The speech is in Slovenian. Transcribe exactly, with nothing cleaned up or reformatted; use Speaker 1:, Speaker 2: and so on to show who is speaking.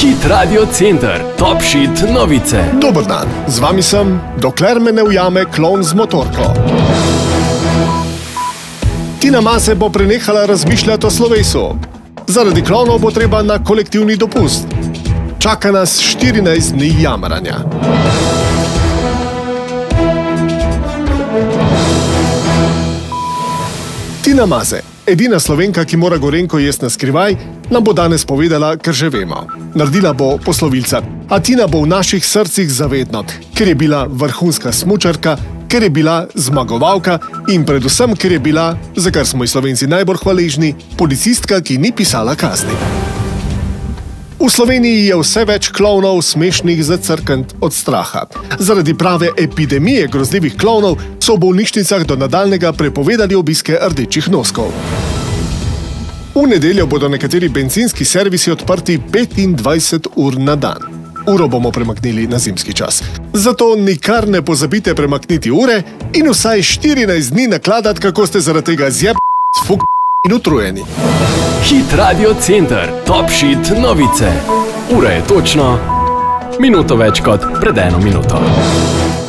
Speaker 1: Hit Radio Center, Top Shit novice.
Speaker 2: Dober dan, z vami sem, dokler me ne ujame klon z motorko. Tina Maze bo prenehala razmišljati o slovesu. Zaradi klonov bo treba na kolektivni dopust. Čaka nas štirinajst dni jamranja. Tina Maze, edina Slovenka, ki mora Gorenjko jesti na skrivaj, nam bo danes povedala, kar že vemo. Naredila bo poslovilca, a Tina bo v naših srcih zavedno, ker je bila vrhunska smučarka, ker je bila zmagovalka in predvsem, ker je bila, za kar smo ji Slovenci najbolj hvaležni, policistka, ki ni pisala kazni. V Sloveniji je vse več klovnov smešnih zacrkant od straha. Zaradi prave epidemije grozljivih klovnov so v bolnišnicah do nadaljnega prepovedali obiske rdečih noskov. V nedeljo bodo nekateri bencinski servisi odprti petindvajset ur na dan. Uro bomo premaknili na zimski čas. Zato nikar ne pozabite premakniti ure in vsaj štirinajst dni nakladati, kako ste zaradi tega zjeb, fuk in utrujeni.
Speaker 1: Hit Radio Center, Top Shit novice. Ura je točno minuto več kot pred eno minuto.